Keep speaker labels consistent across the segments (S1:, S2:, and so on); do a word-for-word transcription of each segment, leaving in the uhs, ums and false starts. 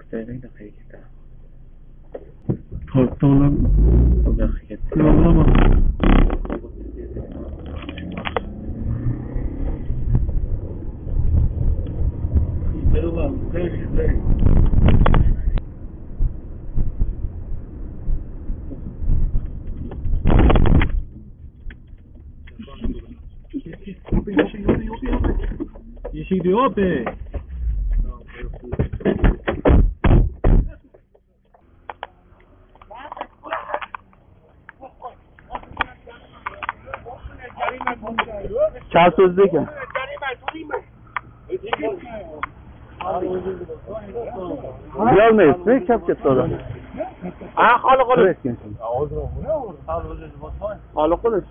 S1: Xitoydan da qayga ketadi.
S2: To'g'ri.
S1: Bu yoqqa ketdi.
S2: Yo'qlama. Eshikni yop, ey.
S3: Kal so'zda ekan. Bilolmaysiz, kap ketdi odam.
S2: Ha, xoli qolish.
S3: Xoli qolish.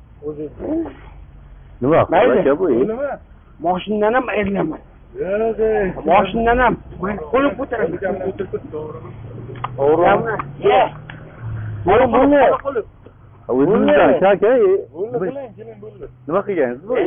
S3: Nima? Aka bu.
S2: Mashinadan ham ayrilaman. Mashinadan ham qo'yib o'tiraman.
S3: To'g'rimi?
S2: Ye.
S3: Mana buni. O'zingizdan aka, aka. Nima qilgansiz bu?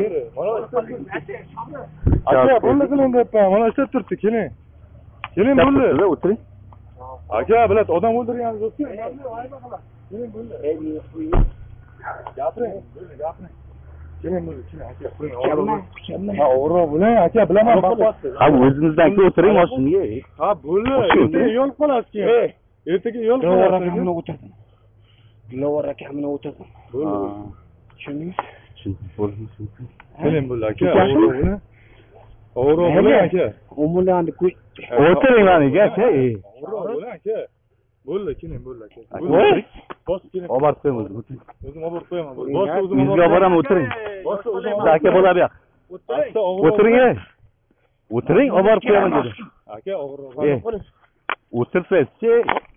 S4: Aka, buni qiling deyapman. Mana ishlab turibdi, keling. Keling bo'ldi.
S3: O'tiring.
S4: Aka, bilasiz, odam o'ldirganingiz yo'q-ku. Keling bo'ldi. Gapiring, bo'ldi, gapiring. Keling bo'ldi, keling aka, qo'ying. Ha, o'g'ri bo'ling, aka, bilaman, baqasiz.
S3: Ha, o'zingizdan ke o'tiring mashinaga.
S4: Ha, bo'ldi. Endi yo'l qolasiz keyin. Ertaga yo'l qolasiz.
S2: Buni o'tasan. Dilovar aka buni o'tasan.
S4: Bo'ldi.
S2: Tushundingiz?
S3: Tushundim, bo'ldi.
S4: Keling bo'ldi, aka. O'g'ri bo'ling. O'g'ri bo'ling, aka.
S2: Umulanni qo'y.
S3: O'tiring maniga, aka.
S4: O'g'ri bo'ling, aka. Bo'ldi, keling, bo'ldi, aka. Bos, keling.
S3: Olib borib qo'yamiz.
S4: O'zim olib qo'yaman. Bos, o'zim olib
S3: Yuzga boraman, o'tiring.
S4: Bos, o'zim olib.
S3: Aka bo'lar yo'q.
S4: O'tiring.
S3: O'tiring. O'tiring, olib borib qo'yaman dedi.
S4: Aka, o'g'ri
S3: bo'ling. O'tirsangiz-chi.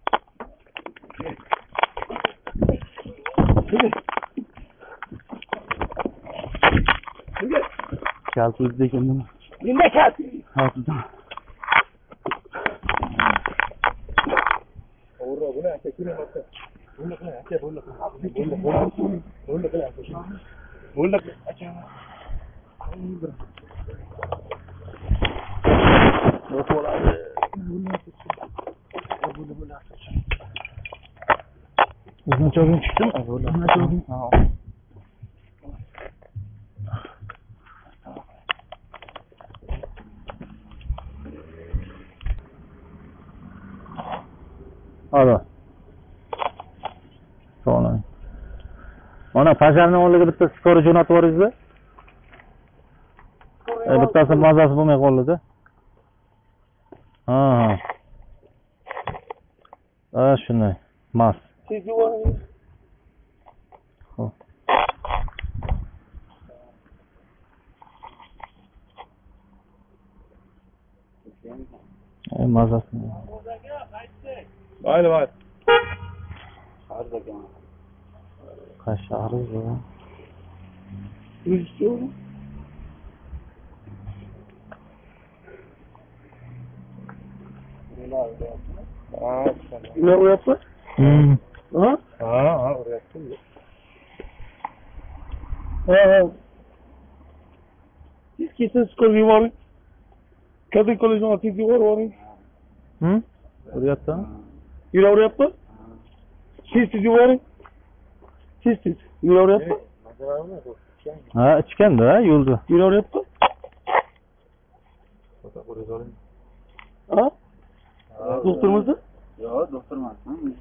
S3: Kal so'zda ekan nima?
S2: Nima kal?
S3: Ha, sizdan.
S4: O'g'ri bo'ling, aka, keling aka. Bo'ldi qiling, aka, bo'ldi. Bo'ldi, bo'ldi. Bo'ldi qiling, aka. Bo'ldi, aka.
S2: O'zim cho'g'im chiqdim. O'zim cho'g'im. Ha.
S3: Alo. To'g'ri. Mana pasharning o'rniga bitta skora jo'natib yuboringizda. E, bittasi mazasi bo'lmay qoldi-da. Ha. Ha, shunday. Mas.
S2: Siz yuboring.
S3: Xo'p. E, mazasi.
S4: Mayli, mayli.
S3: Qashqari yo'q.
S2: Uysiz. Nima o'yapsiz?
S3: Hmm.
S2: Ha?
S4: Ha, ha, o'yapsiz.
S2: Ha. Siz kesiz ko'rib yuboring. Kaza ko'rishni olib yuboring.
S3: Hmm? O'ryapti?
S2: Yuraveryapti? Siz siz yuboring. Siz siz yuraveryapti?
S3: Ha, ichganda, yo'lda.
S2: Yuraveryapti? Ha? Doktormizmi?
S1: Yo'q, doktor emas.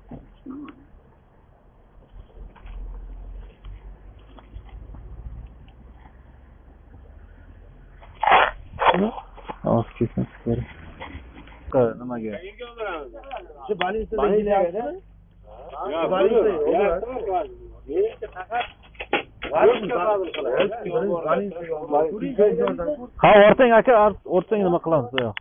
S3: Oz kesin chiqaring. Nimaga?
S2: Shu больницада ilayapti?
S4: Ya,
S3: Ha, o'rtang aka, o'rtang nima qilamiz yo?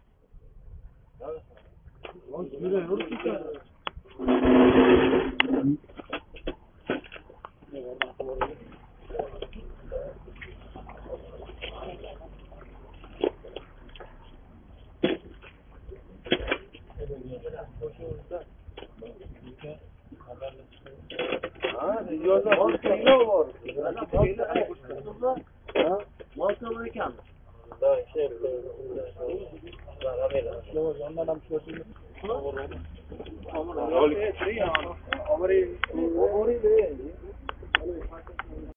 S4: Avval-